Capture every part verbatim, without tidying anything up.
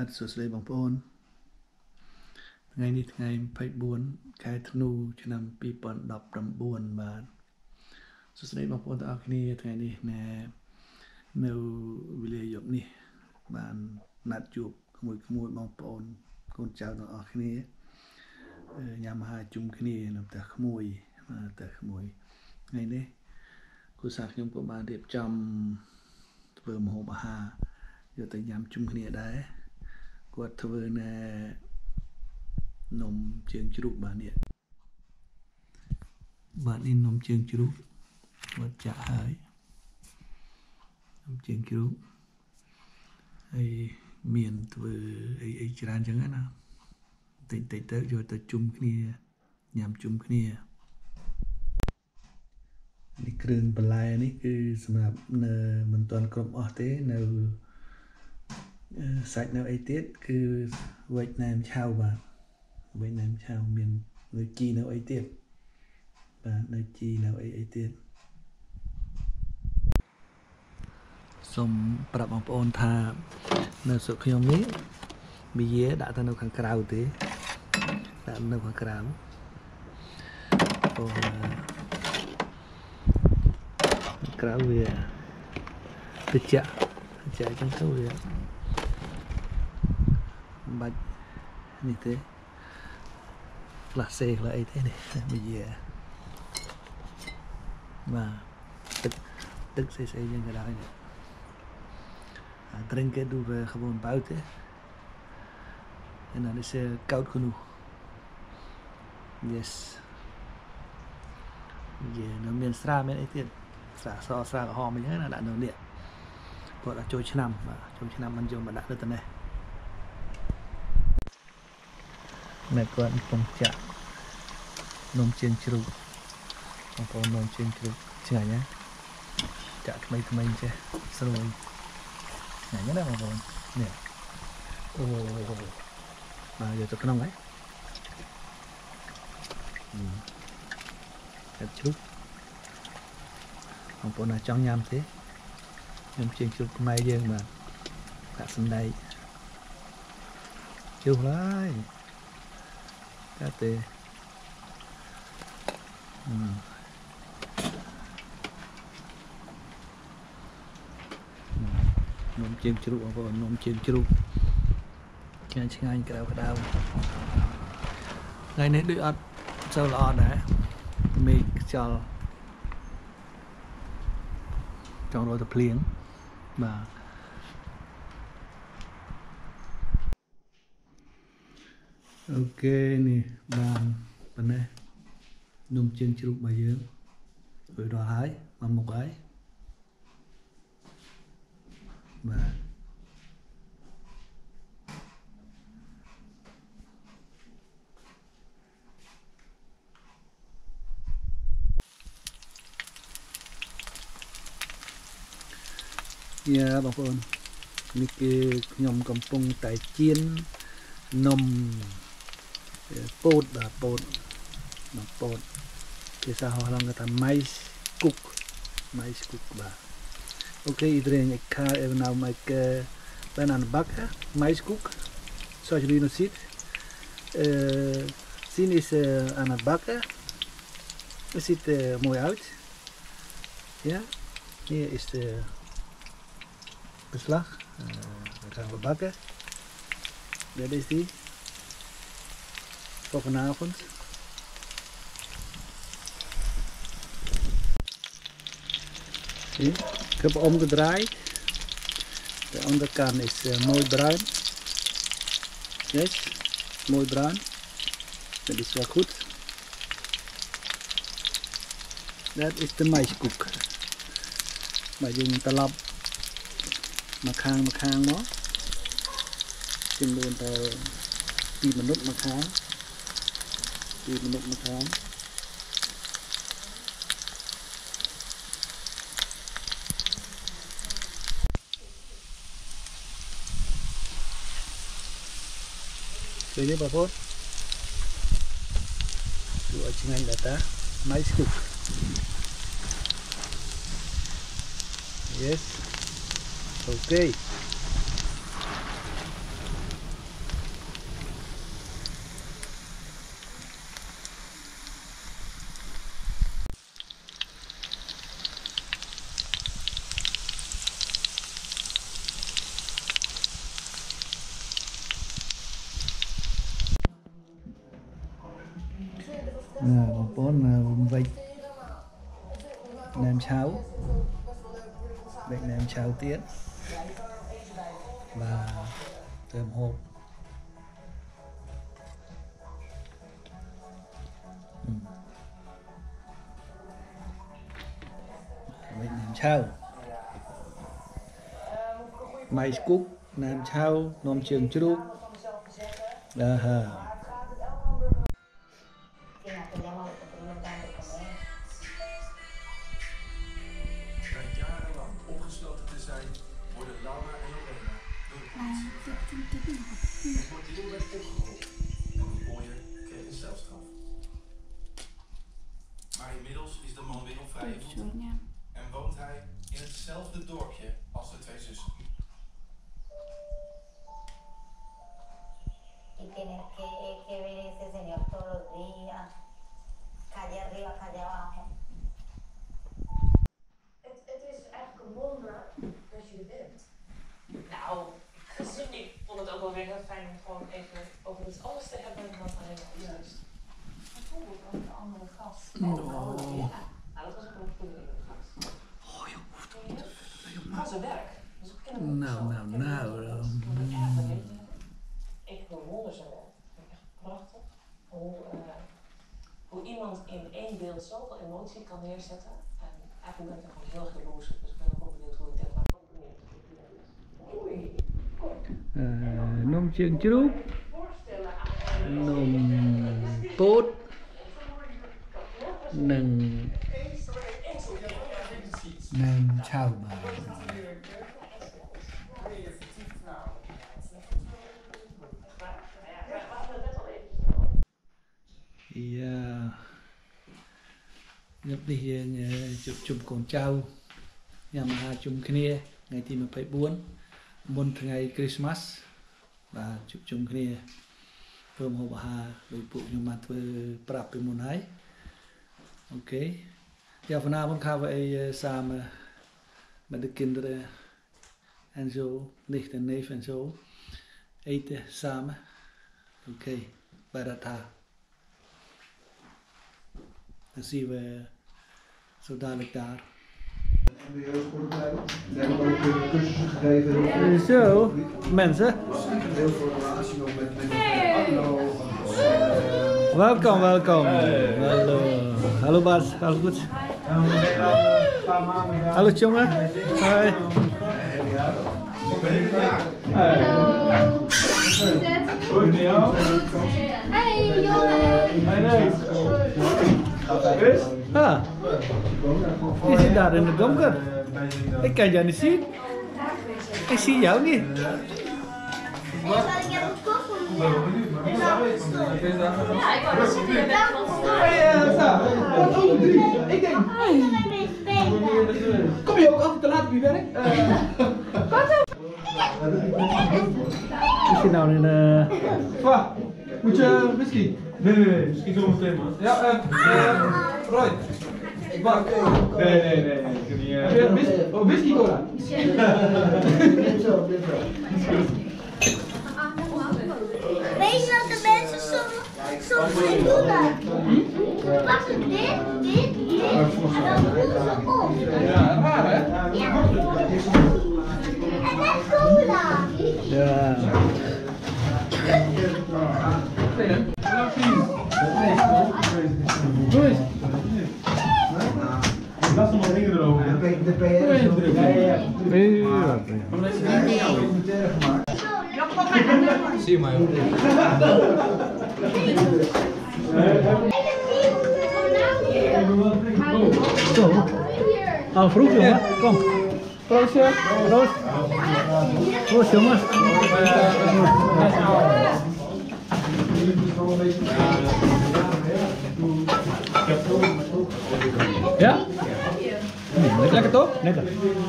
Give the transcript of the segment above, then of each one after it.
បាទសួស្តីបងប្អូនថ្ងៃនេះថ្ងៃยี่สิบสี่ខែធ្នូឆ្នាំยี่สิบสิบเก้าបាទសួស្តីបងប្អូនទាំងអស់គ្នាថ្ងៃនេះណែនៅវេលាយប់នេះបានណាត់ជួបក្មួយក្មួយបងប្អូនកូនចៅទាំងអស់គ្នាញ៉ាំអាហារជុំគ្នានៅផ្ទះក្មួយផ្ទះក្មួយថ្ងៃនេះគ្រួសារខ្ញុំក៏បានរៀបចំធ្វើម្ហូបអាហារយកទៅញ៉ាំជុំគ្នាដែរគាត់ធ្វើណែនំជើងជ្រូកបាទនេះបាទនេះនំជើងជ្រូកគាត់ចាក់ហើយនំជើងជ្រូកហើយមានធ្វើអីអីច្រើនចឹងណាតិចតិចទៅយកទៅជុំគ្នាញ៉ាំជុំគ្នានេះគ្រឿងបន្លែនេះគឺសម្រាប់នៅមិនទាន់គ្រប់អស់ទេនៅសាច់នៅអីទៀតគឺវែកណែមឆៅបាទវែកណែមឆៅមាននៅជីនៅអីទៀតបាទនៅជីនៅអីអីទៀតសូមប្រាប់បងប្អូនថានៅស្រុកខ្ញុំនេះមីយាដាក់ទៅនៅខាងក្រៅទេដាក់នៅខាងក្រៅអូក្រៅវាតិចតិចចឹងទៅវាបាច់នេះទេផ្លាសេខ្លះអីទេនេះមីយាបាទទឹកទឹកស្អីៗយ៉ាងក៏ដោយនេះ drinken doen we gewoon buiten en dan is het koud genoeg yes យានៅមានស្រាមានអីទៀតស្រាសស្រាក្រហមអីហ្នឹងណាដាក់នៅនេះគាត់ដាក់ចូលឆ្នាំបាទចូលឆ្នាំមិនយកមកដាក់ទៅទៅនេះអ្នកគាត់កំពុងចាក់នំជើងជ្រូកបងប្អូននំជើងជ្រូកឆ្ងាញ់ណាចាក់ថ្មីថ្មីចេះស្រួយឆ្ងាញ់ណាបងប្អូននេះអូបាទយកទៅក្នុងហើយចាក់ជ្រូកបងប្អូនណាចង់ញ៉ាំទេនំជើងជ្រូកខ្មែរយើងបាទដាក់សណ្ដែកជុះហើយតែទេនំជើងជ្រូកបងប្អូននំជើងជ្រូកឆ្ងាញ់ឆ្ងាញ់ក្តៅក្តៅថ្ងៃនេះដូចអត់សូវល្អដែរមេឃខ្យល់ចង់រត់ទៅភ្លៀងបាទអូខេនេះបានប៉ុណ្ណេះនំជើងជ្រូករបស់យើងរួចរាល់ហើយមកមុខហើយបាទយ៉ាបងប្អូននេះគឺខ្ញុំកំពុងតែចៀននំពោតបាទពោតនំពោតភាសាហោះឡង់គេថា mais koek mais koekបាទoké iedereen ik ga even nou make ben aan het bakken mais koek zoals jullie nog ziet uh, Sien is uh, aan het bakken het ziet er uh, mooi uit ja hier is de beslag uh, dan gaan we bakken dat is die voor vanavond. Zie, ik heb omgedraaid. De onderkant is uh, mooi bruin. Yes, mooi bruin. Dat is wel goed. Dat is de maiskoek. Maar je moet te lap. Maar khang, maar khang nó. Xin luôn tờ hai minút mà khang. hai minút mà khang. Ini Pak Pur. Dua cengan data mais cook. Yes. Okay. nem cháo, bệnh nem cháo tiết và thơm hộp. Ừ. Bệnh nem cháo, mais cook, nem cháo, nôm trường trúc. Aha. Maar inmiddels is de man weer op vrije voeten en woont hij in hetzelfde dorpje als de twee zussen. Y tener que, que ver ese señor todos los días, calle arriba, calle abajo. Het, het is eigenlijk een wonder dat je er bent. Nou, gezien ik vond het ook wel weer heel fijn om gewoon even over iets anders te hebben dan alleen maar juist. Bijvoorbeeld ook de andere gast. Oh. Ja, nou, dat was ook wel een goede gast. Oh, je hoeft toch niet te veel, Van zijn werk. Dus ik ken hem Nou, persoonlijk. nou, Ik ken hem nou, persoonlijk. um, Ik vond het erg benieuwd te hebben. Ik bewonder zijn werk. Ik vind het echt prachtig. Hoe, uh, hoe iemand in één beeld zoveel emotie kan neerzetten. En eigenlijk ben ik er gewoon heel erg jaloers op. Dus ik ben ook wel benieuwd hoe ik dit maak. Oei. uh, nôm trường trúc, nôm tốt, nâng nem cháo bà. Ja, nhập đi chụp chụp con trâu, nhằm hai chụp kia ngày tí mà phải buồn, buồn ngày Christmas và chụp chụp kia, thơm hộp hà, đối phụ nhưng mà thôi prap bên môn hay, oké. Ja, vanavond gaan we uh, samen met de kinderen en zo, nicht en neef en zo, eten samen. Oké, okay, bij dat haar. Dan zien we zo dadelijk daar. M B O-voorbereiding. We hebben ook uh, cursussen gegeven. Zo, mensen. Heel veel relatie nog met met Arno. Welkom, welkom. Hallo. Hallo Bas, alles goed? Hallo jongen. Hoi. Hey jongen! Ah, je zit daar in het donker. Ik kan jou niet zien. Ik zie jou niet. Ik heb een koffer hier. Ja, ik wou dat ze hier Ik denk, spelen. kom je ook altijd te laat op je werk? Ik zit nou in een... Wacht, moet je whisky? Nee, nee, nee, misschien zometeen man. Ja, eh, Roy. Wacht. Nee, nee, nee, nee, ik kan niet. Heb je whisky? Oh, whisky cola. Weet je wat de mensen soms, soms niet doen? Ze pakken dit, dit, dit en dan doen ze op. Ja, raar hè? Ja. En net cola. Ja. Doe eens. Laat ze maar dingen erover. De P R is nog druk. Ja, ja, ja. Zie maar joh. Zo. Al vroeg jongen, kom. Proost, proost. Proost jongen. Ja? Lekker, lekker toch? Lekker.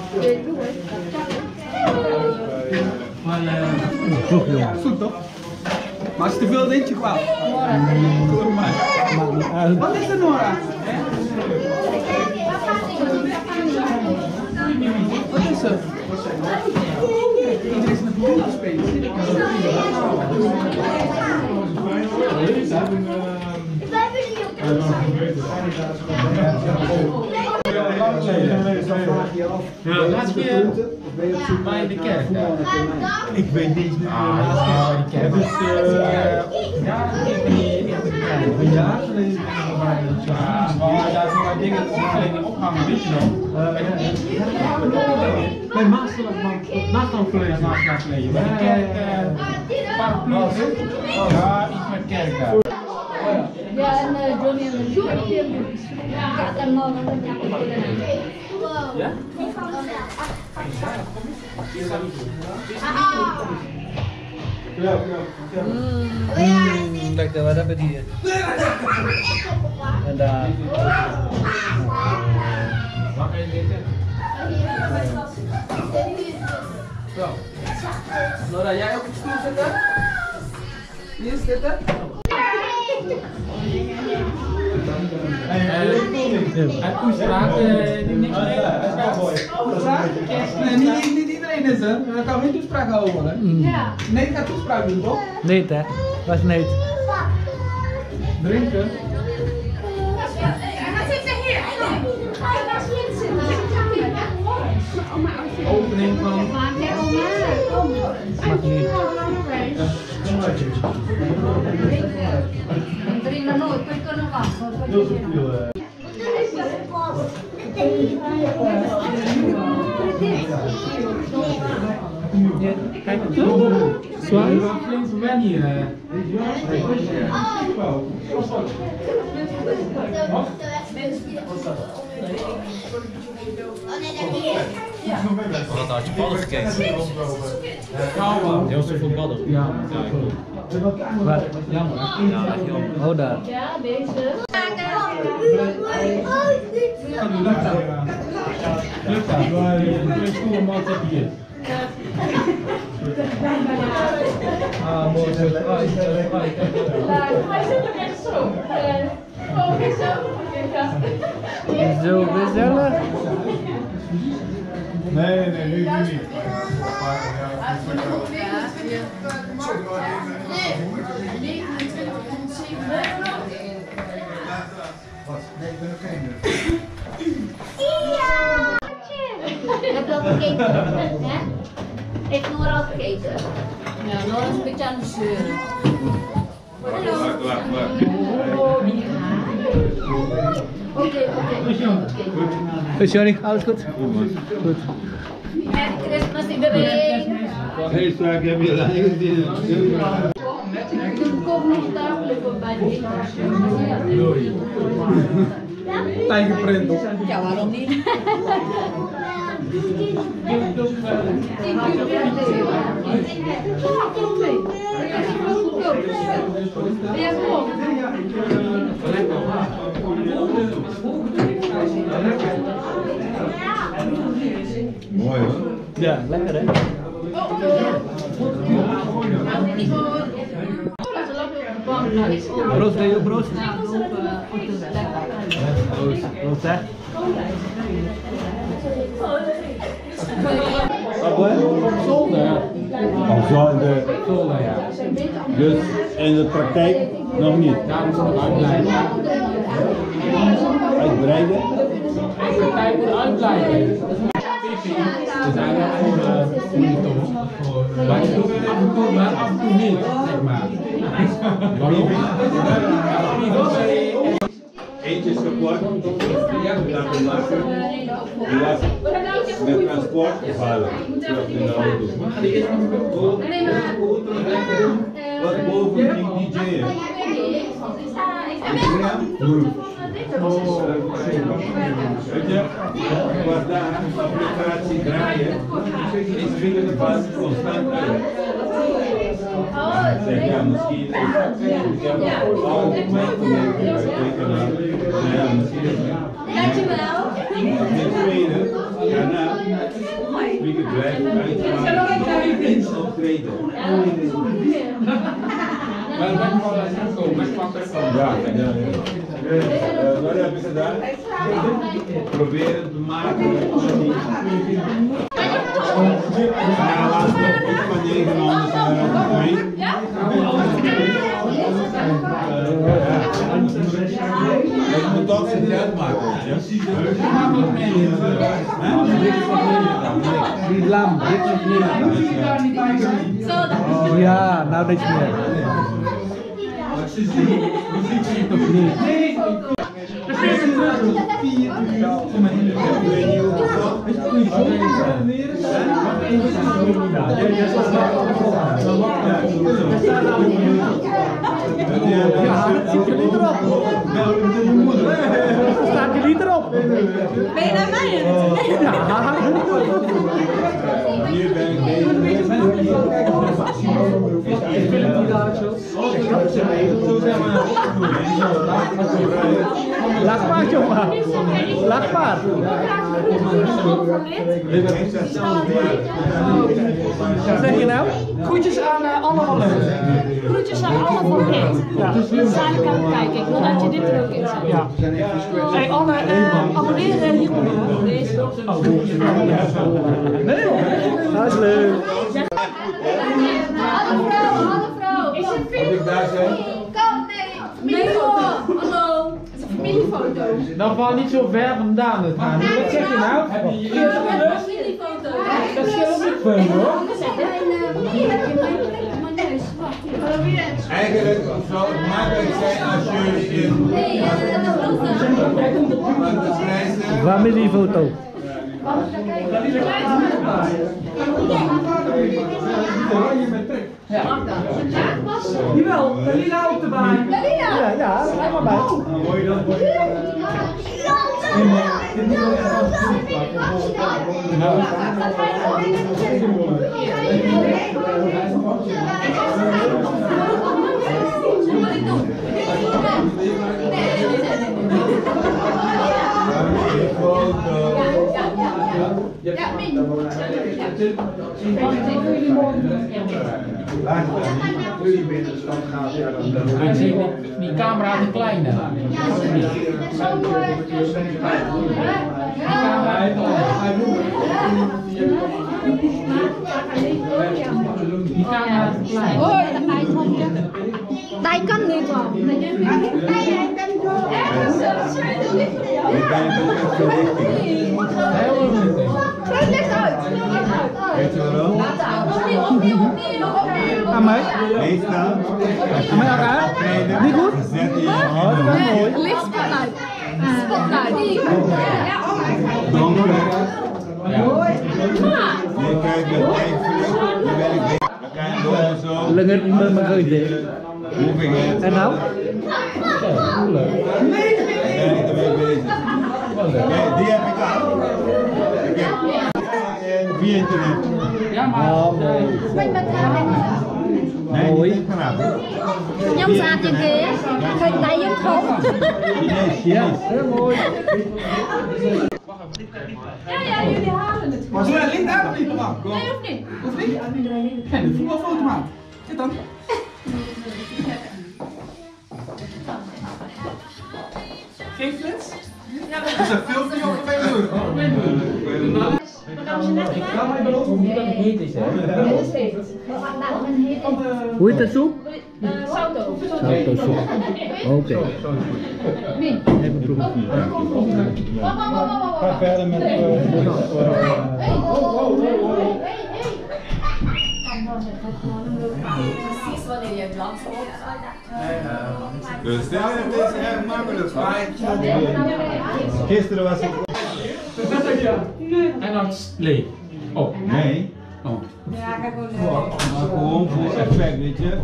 Vroeg jongen. Goed toch? Maar als je te veel wint je kwaad. Geloof mij. Maakt niet uit. Wat is er Nora? Wat is er? Iedereen is met boel spelen. Wij willen hier op de vraag je je af, ben je laatst op de keer punten of ben je op zoek bij de naar kerk, voetbal ja. en termijn? Ik weet niet meer de laatste keer bij de kerk. Het is uh, ja, ik ben niet echt een jaar geleden bij de kerk. Maar daar zijn wij dingen alleen ophangen, weet je nog? Mijn masterdag geleden. Masterdag geleden. Bij de kerk, paraplu. Ja, iets met kerk daar. Ja, en uh, Johnny en de Johnny. Kijk, en man. Ja? Hmm, lekker, wat hebben die hier? En daar. Mag je dit? Zo. Nora, jij op de stoel zitten? Hier zitten? Hij Oestraat, die niks mee. Oestraat? Nee, niet, niet iedereen is er. Dan kan geen toespraak houden. Hè? Ja. Nee, ik ga toespraak doen, toch? Nee, hè? Wat is nee? Drinken. Opening van. Mag niet. Drinken nooit, kun je kunnen wachten. Kijk het toe. Zwaar. Flink verwen hier. Wat had je ballen gekeken? Heel veel voetballen. Ja. Wat? Jammer. Ja, echt jammer. Oh, daar. Ja, deze. Lukt dat? Lukt dat? Twee stoelen man heb je hier. Ah, mooi. Hij zit er echt zo. Oh, zo. Zo gezellig. Nee, nee, nee, nu, nu niet. Nee, ik ben oké nu. Heb je al gekeken? Hè? Heeft Noor al gekeken? Ja, Noor is een beetje aan het zeuren. Hallo. Wacht, wacht, wacht. Oké, oké. Goed, Johnny, alles goed? Goed. Merry Christmas iedereen. Heel vaak heb je dat gezien. Ik kom nog tafel voor bij de Tijgerprint op. Ja, waarom niet? Mooi hoor. Ja, lekker hè? Brood, Leo, brood. Brood, brood hè? Zolder. Oh, zo in de, Zolder, ja. dus in de praktijk nog niet. Daar moet ze nog uitblijven. Uitbreiden? De praktijk moet uitblijven. Dus eigenlijk voor de monitor. Maar je doet het af en toe, maar af en toe niet, zeg maar. Waarom? Eentje is kapot. Dat is lachen. Die was met transport gevallen. Terug in de auto. Wat boven ging D J'en. Weet je, was daar applicatie draaien, is vinger vast constant uit. Ik zeg ja, misschien is het, ik heb al een moment gemerkt uit tekenaar, ja, misschien is het. Dankjewel. Ten tweede, daarna, speaker blijft uitgaan, optreden. Maar dat ben ik wel eens gekomen, met van terugkomen. Ja, ja, ja. Dus, uh, wat heb ik gedaan? Proberen te maken van die. Ja, laatst nog iets van negenhonderd euro mee. Ik moet toch zijn geld maken. Die lam, dit is niet. Ja, nou niks meer. Toch niet. Ja, dat zit je niet erop. Staat je niet erop. Ben je naar mij? Ja. Hier ben ik bezig. Ik wil het niet uit zo. Lach maar, jongen. Lach maar. Wat zeg je nou? Groetjes aan uh, Anne van Leeuwen. Groetjes aan Anne van Leeuwen. Ja. Zijn ik aan het kijken. Ik wil dat je dit er ook in zet. Ja. Hey Anne, uh, abonneren hieronder. Deze. Oh, nee, dat is leuk. Hallo vrouw, hallo vrouw. Is het ik daar zijn? Kom, nee. Nee hoor. Hallo. Het is een familiefoto. Dan val niet zo ver vandaan het gaan. Wat zeg je nou? Heb je je eerste gelust? Familiefoto. Dat scheelt niet veel hoor. Eigenlijk zou het makkelijk zijn als je in de prijzen. Familiefoto. Ja. Jawel, Dalila ook erbij. Ja, ja, helemaal bij. Ja, Min. Jullie binnen de stad gaan, ja, dan... Hij ziet die, die camera te klein. Hè? Die camera te klein. Die camera te klein. Hoi, hij kan niet al. Heel goed. Het ligt uit. Weet je waarom? Opnieuw, opnieuw, opnieuw, opnieuw. Aan mij? Meestal. Aan mij ook aan? Niet goed? Zet je Oh, dat was mooi. Lichtspotlight. Spotlight. donker. Ja. Je kijkt met eindvlug. Dan ben ik bezig. Dan kan je door zo. Langer met mijn geuze. Hoeveel het? En nou? Hoe leuk. Dan ben ik ermee bezig. Kijk, die heb ik al. Ik heb via internet. Ja, maar. Nee, Mooi. niet vanaf. Nhông sạc gì kìa. Hình này giống không? Ja, heel mooi. Ja, ja, jullie halen het. Maar zo ligt daar of niet, man? Nee, of niet? Of niet? En de voetbalfotomaat. Zit dan. Geen flits? Ja, Dat is een filmpje op twee uur. Ik ga mij beloven hoe dat heet is. Hè? Hoe heet dat soep? Salto. Salto soep. Oké. Even proeven. Ga verder met Precies wanneer je het langs komt. Dus dit is echt makkelijk. Gisteren was ik. En dan leeg. Oh. Nee. Oh. Maar gewoon voor effect, weet je.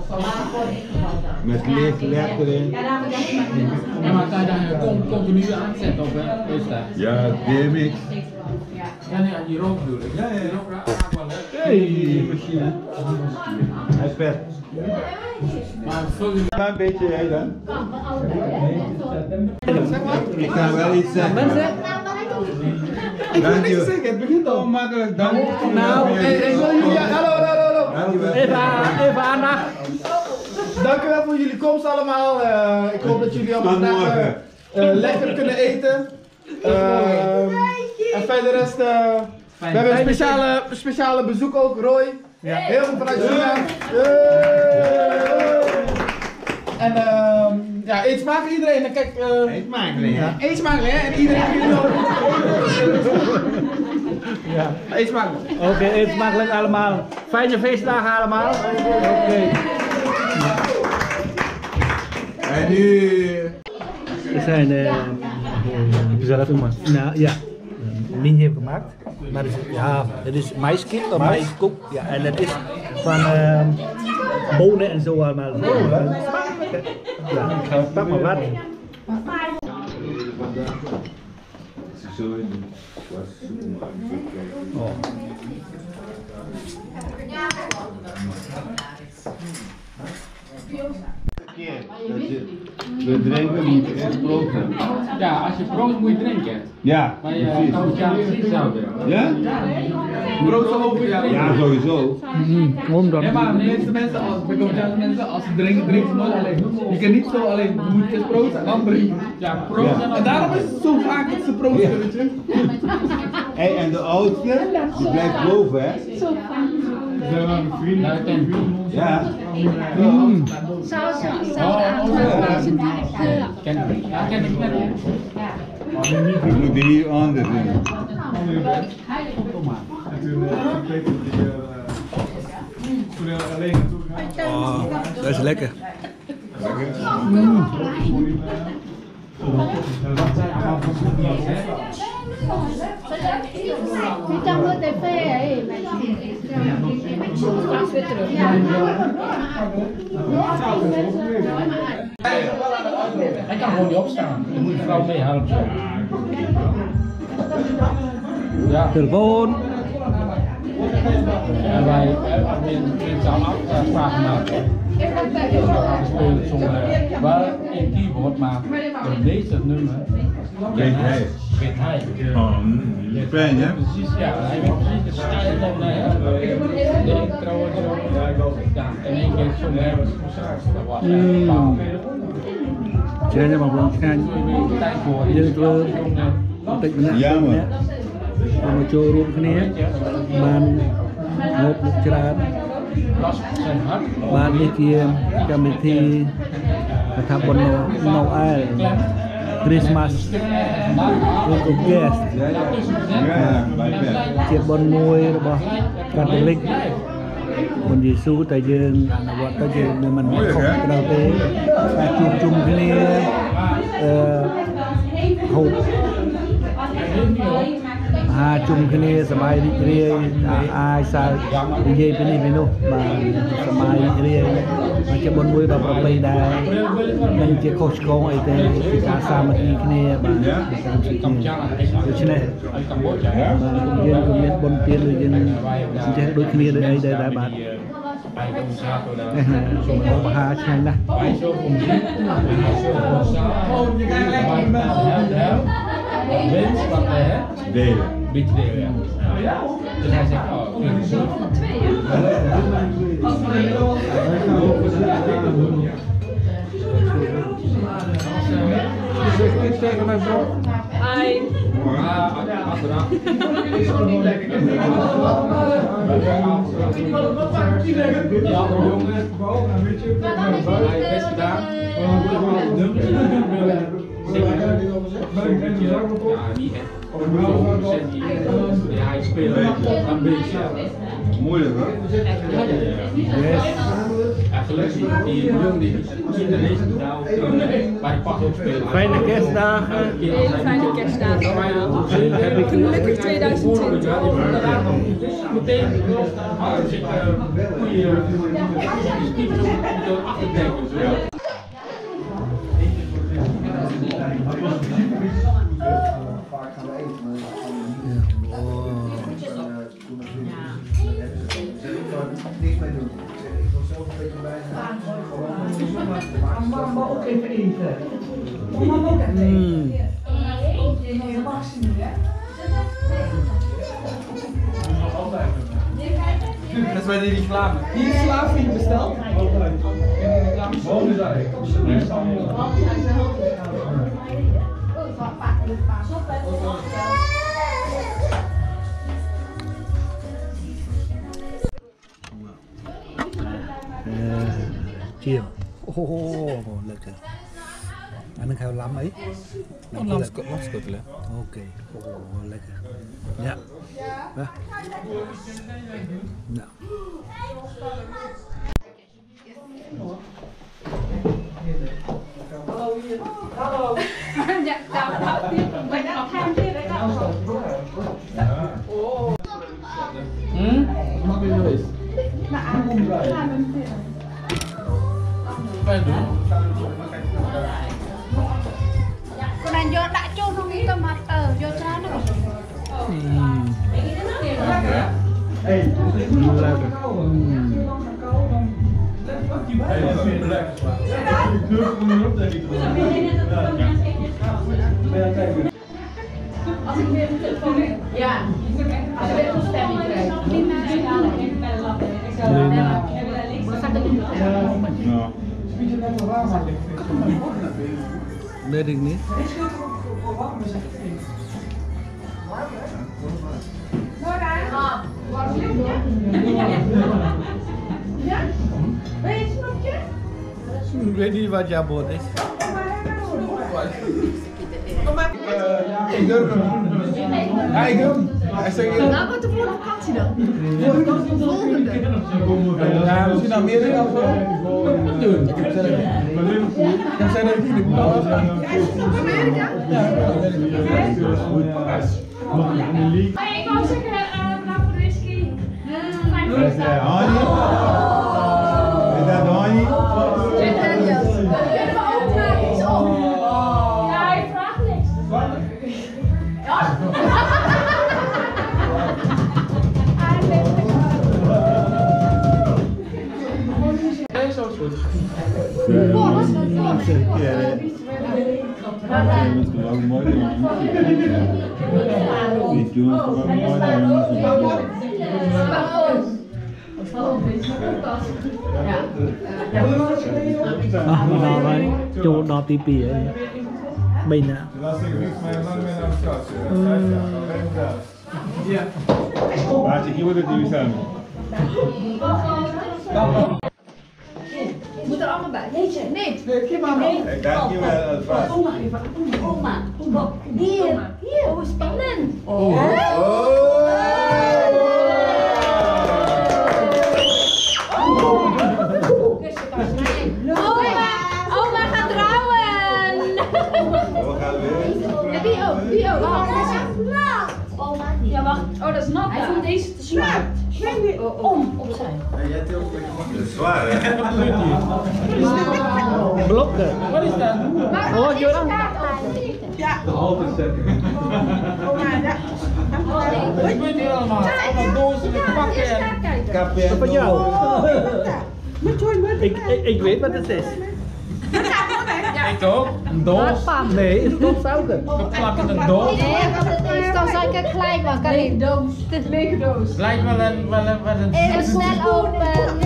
Met licht, led erin. Ja, maar kan je dan con- continu aanzetten of hè? Is dat? Ja, D M X. Ja, nee, die rook bedoel ik. Ja, ja, die rook raakt wel leuk. Hey, machine. Hij is vet. Maar vul je Een beetje jij dan. Ik ga wel iets zeggen. Ik wil niks zeggen, het begint al. Makkelijk dan. Nou, Hey, hey, wil jullie- hallo, hallo, hallo. Even, aan- even aandacht. Dank u wel voor jullie komst allemaal. Uh, ik hoop dat jullie allemaal Tot vandaag morgen. uh, lekker kunnen eten. Uh, en verder rest, uh, we hebben een speciale, speciale bezoek ook, Roy. Ja. Heel goed vanuit China. Yay! En uh, Ja, eet smakelijk iedereen. En kijk, uh, eet smakelijk, hè? Ja, eet smakelijk, hè? En iedereen jullie wel. Ja, eet smakelijk. Oké, okay, eet smakelijk allemaal. Fijne feestdagen allemaal. Oké. Okay. En nu... We zijn... Uh, heb je zelf gemaakt? Nou, ja. Minje heeft gemaakt. Maar het is, ja, het is maiskip of maiskoek. Ja, en het is van uh, bonen en zo allemaal. Bonen? Ja, pak maar wat. Oh. We drinken moet je eerst brood hebben. Ja, als je brood moet je drinken. Ja, maar je kan het ja precies hetzelfde. Ja? Brood zal ook ja. Ja, sowieso. Mm, ja, maar de meeste mensen, als, bij Cambodjaanse mensen, als ze drinken, drinken ze nooit alleen. Je kan niet zo alleen, je moet eerst brood en dan drinken. Ja, brood ja. En daarom is het zo vaak dat ze brood hebben, weet je. Hey, en de oudste, die blijft boven, hè? Zo Ja. Mm. Zou ze aansluiten? Ja, ken ik net. Ik moet die hier anders doen. Oh, dat is lekker. Mm. Die kan wel tv, hè? Straks weer terug. Hij kan gewoon niet opstaan. Dan moet de vrouw mee helpen. Ja. Telefoon. En wij hebben in zaal afspraak gemaakt. We spelen zo'n wel een keyboard, maar op deze nummer weet hij. Weet hij. Oh, fijn, hè? Precies, ja. Hij weet precies de stijl en de intro en zo. Ja, in één keer zo'n nergens. Dat was echt bepaald. Chơi cho mà vẫn khăn dân thơ tịch nạn nè mà cho luôn cái này bàn một một trà bàn đi kia cầm đi thi tháp bồn nấu ai Christmas untuk guest chiếc bồn nuôi rồi Catholicคนยิสูแต่ยืนอนุวัตก็ยืนมันของเราเองจุ่มจุ่มที่นี่เอ่อหกหาจุ่มที่นี่สบายดีเรียอายสายดีเย่เป็นนี่เป็นนู่นมาสบายเรียมันจะบนมวยแบบประเพณีได้มันจะโคชโกงไอ้เต้การสามัคคีที่นี่มาการสิ่งนี้ดูชนะมายืนก็มีบนเตียนเลยยืนจะดูที่นี่ได้ได้ได้บ้างส่งมาหาใช่ไหม Wens wat hij hè? Delen. Beetje delen, ja. Dus hij zegt, oh, ik vind het zo. Iets tegen mijn vrouw. Hi. Ah, achteraf. Die andere jongen, hij heeft best gedaan. Ja, niet echt. Ja, hij speelt een beetje. Moeilijk, hè? Yes. Ja, gelukkig die jongen die Chinees bij de pak opspelen. Fijne kerstdagen. Hele fijne kerstdagen allemaal. Gelukkig twintig twintig. Meteen als ik goede achterdenken. Vaak gaan we eten, maar niks mee doen. Ik wil zelf een beetje bij zijn. Mama ook even eten. Mama ook even eten. Nee, dat mag ze niet, hè? Dat is bij die reclame. Die reclame die besteld. Chiêm. Oh, lekker. En dan gaan we lam mee. Oh, lamskottelen. Oké, oh, lekker. Ja. Ja. Nou. Hallo. Ja, nou, nou, maar dat gaan we weer oh. Hm? Wat mag je geweest? Nou, aan Apa itu? Còn anh vô đã cho nó nghĩ tầm mặt ở vô cha nó. Hey, Als ik weer een telefoon heb? Ja. Als ik weer een toestemming krijg. Weet ik niet. Nora, wat is het? Ja? Wil je een snoepje? Ik weet niet wat jouw bord is. ik durf hem. Ja, ik durf hem. Hij zegt hier. Nou, wat de volgende vakantie dan? De volgende. Ja, misschien Amerika of zo. Wat doen? Ik heb zelf Ik heb zelf niet in de Amerika? Ja, Ik wou zeggen, bedankt voor de whisky. Is dat Honey? Is dat Honey? Ja, hij vraagt niks. Ja. Nee, zo is goed. Ah, nou wij cho đo tí pì ấy. Bình nè. Laat je hier worden die samen. Moet er allemaal bij. Jeetje, nee. Geef maar nee. Ik dank je wel alvast. Oma, even. Oma. Oma. Hier. Hier. Oh, spannend. Oh. Oma. Oma gaat trouwen. Ja, die ook. Die ook. Oma. Ja, wacht. Oh, dat is nat. Hij vond deze te zwaar. Om, opzij. Dat is zwaar, hè? Blokken. Wat is dat? Oh, Joran. Ja. De halte zetten. Ik weet niet allemaal. Allemaal dozen met pakken en Dat van jou. Ik, ik, ik weet wat het is. ik ook. Een doos. Nee, het is stofzuiger. Geplakt in een doos. Nee, wat het is, dan zou ik het gelijk maken. Lege doos. Het is lege doos. Lijkt wel een, wel een, wel een... Even snel open.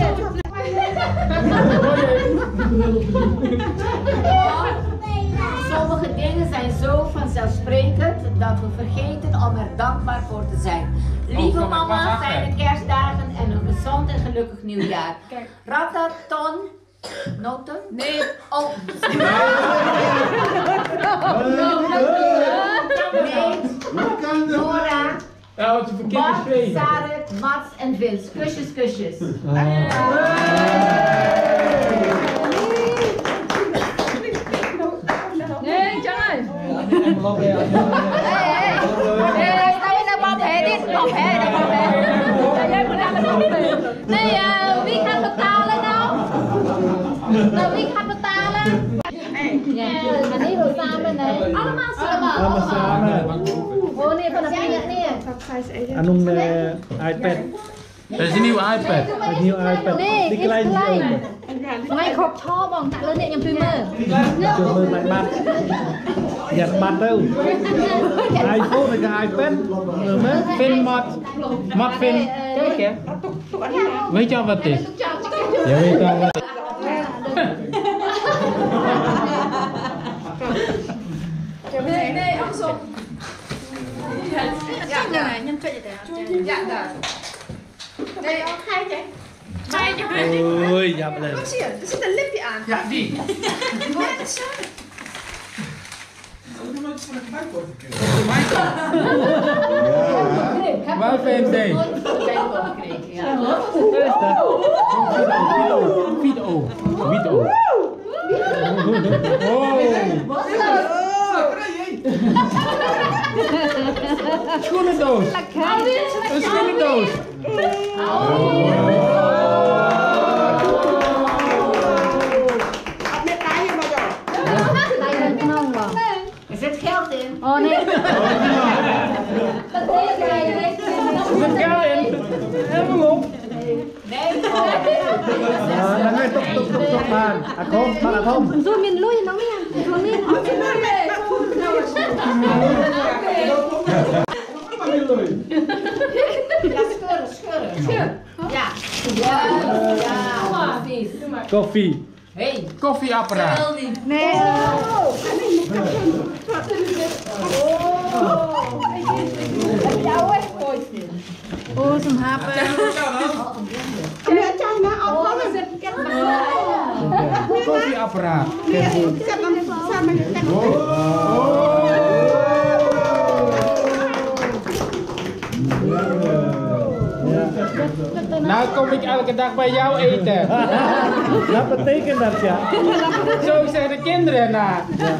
Sommige dingen zijn zo vanzelfsprekend dat we vergeten om er dankbaar voor te zijn. Lieve Oh, mama, fijne kerstdagen en een gezond en gelukkig nieuwjaar. Rataton. Noten? Nee. Oh. Nee. Nora. Ja, het is een Bart, verkeerd Saret, Mats en Vils. Kusjes, kusjes. Nee, jangan. Nee, staan we naar Bob, hè? Dit is Bob, hè? Dat Bob, hè? Jij moet naar Bob. Nee, uh, wie gaat betalen nou? Nou, wie gaat betalen? Ja, maar niet wel samen, nee. Allemaal samen. Allemaal samen. Oh nee, van de vinger neer. En een uh, iPad. Dat is een nieuwe iPad. Een nieuwe iPad. Nee, Die is kleine klein. open. Ngay khóc cho bằng tạ lên nhầm phim mơ. Cho mơ lại mặt. Giặt mặt đâu. iPhone hay cái iPad. Fin mat. Mat fin. Kijk hè. Weet je al wat het is? Je weet al wat het is. Nee, nee, andersom. Ja, daar. Nhâm tweede daar. Ja, daar. Nee, geitje. Geitje. Oei, jammer. Wat zie je? Er zit een lipje aan. Ja, die. Mensen. voor een geluid wordt gekregen. Waar V M D? Ja. Vito. Vito. Schoenendoos. Een schoenendoos. Er zit geld in. Oh nee. Er zit geld in. Envelop. Nee. Là ngay tục tục tục tục bàn. À không, bạn là không. Rồi mình lui nó mới rồi mình. Ja, scheuren, scheuren. Ja. Ja. Ja. Precies. Koffie. Hey. Koffieapparaat. Nee. Oh, zo'n hapen. Koffieapparaat. Nou kom ik elke dag bij jou eten. Wat betekent dat, ja? Zo zeggen de kinderen na.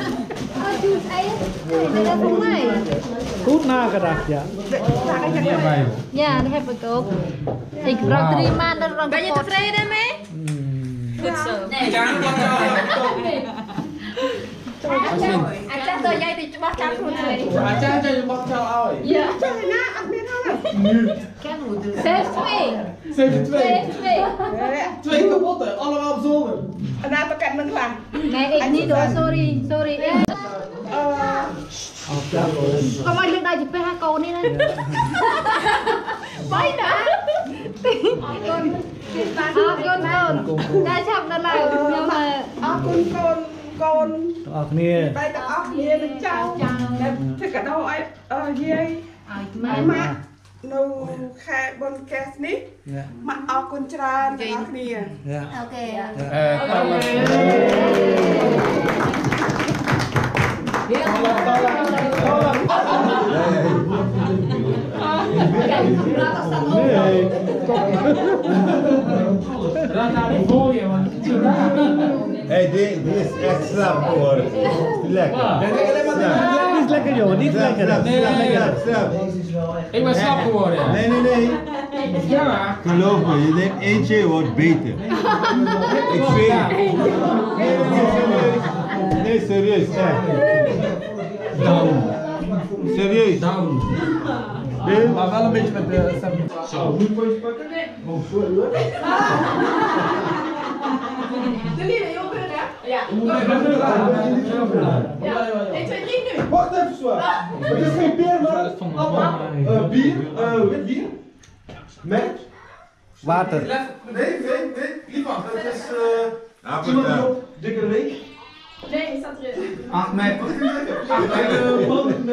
Dat is voor mij. Goed nagedacht, ja. Ja, dat heb ik ook. Ik gebruik drie maanden lang. Ben je tevreden mee? Goed zo. Nee. Hij zegt dat jij dit mag gaan goed mee. Hij zegt dat je mag gaan houden. Ja. Nu. Zes twee. zeven twee. Zes twee. Twee kapotte, allemaal op zolder. En dan kan ik klaar. Nee, ik niet hoor, sorry, sorry. Kom maar, ligt uit je P H code niet, hè? Bijna. Ah, con con. Daar chạm nó lại, nhưng mà con con con អរគ្នាបែរទាំងអស់គ្នានឹងចៅធ្វើកាដូឲ្យយាយម៉ាក់នៅខែបុណ្យកេសនេះម៉ាក់អរគុណច្រើនទាំងអស់គ្នាអូខេអឺតោះ Hé, dit is echt slap geworden. Lekker. Niet lekker, jongen, niet lekker. Ik ben slap geworden. Nee, nee, nee. Ja. Geloof me, je neemt eentje, wordt beter. Ik zweer. Nee, nee, serieus. Nee, serieus, echt. Down. Serieus. Down. Maar wel een beetje met de stem. Zo. Moet je een pakken? Nee. Oh, sorry hoor. De lieden, joh, hè? Ja. Ja. één, twee, drie nu. Wacht even, zwaar. Het is geen bier, maar uh, bier, uh, wit bier. Met Water. Nee, nee, nee, Livan. Het is uh, iemand die op dikke week. Nee, staat erin. Ahmed. Ahmed.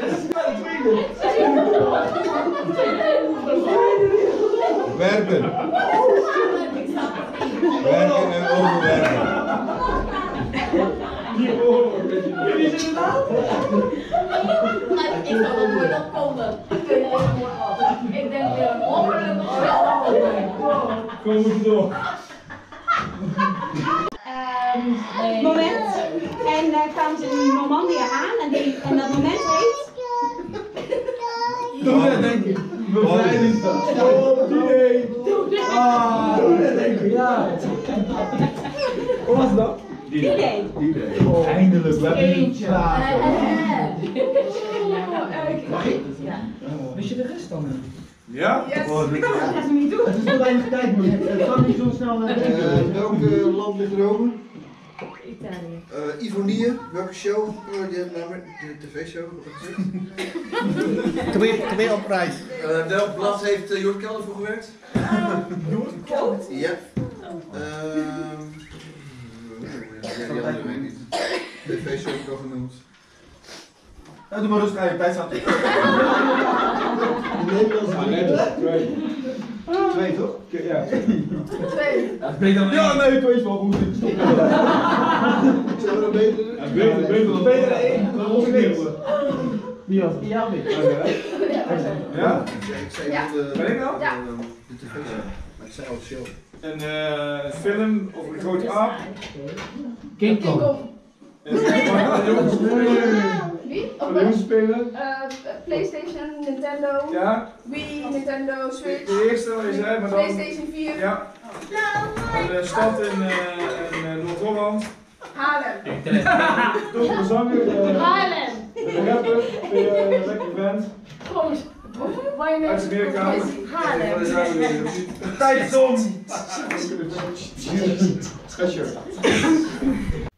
Werken. Werken en overwerken. Wie is het nou? Ik zal wel nooit opkomen. Ik denk weer ongeluk of wel. Kom moet door. Het moment. En daar kwamen ze in Normandië aan en, die, en dat moment heet... Doe dat denk ik. Bevrijdingsdag. Oh, D-Day. Ah, doe dat denk ik. Ja. Hoe was dat? D-Day. D-Day. Oh, eindelijk. We hebben Eentje. Mag ik? Ja. Wist je de rest dan? Ja? Yes. Oh, Ik kan het ze niet doen. Het is te weinig tijd, maar het kan niet zo snel naar Uh, welke land ligt er open? Italië. Uh, Ivonie, welke show? Uh, die hebben namelijk de tv-show. Twee, twee op reis. Uh, welk blad heeft uh, Jort Kelder voor gewerkt? Jort Kelder? Ja. Uh, ja, die andere weet ik niet. tv-show heb ik al genoemd. Ja, doe maar rustig aan je tijd staan. Twee. Twee toch? Ja. Twee. Ja, nee, twee is wel goed. Zullen we een betere? Ja, beter, beter. Beter één, dan moet ik niks. Wie was? Ja, niet. Ja? Ik zei Ja. wel de... Ben ik nou? Ja. De tv. Maar ik zei al de show. Een uh, film over een grote aap. King Kong. En wat de jongens Wie? Wat de jongens spelen? Uh, PlayStation, Nintendo, Ja? Wii, Nintendo, De, Switch, de eerste wat je zei, maar dan... PlayStation vier, Ja. Een uh, stad in, uh, in uh, Noord-Holland. Haarlem. Toch een zanger. Uh, Haarlem. Een rapper. Een uh, lekker band. Goed. Waar je Uit Amerika. Haarlem. Tijdzone. Special.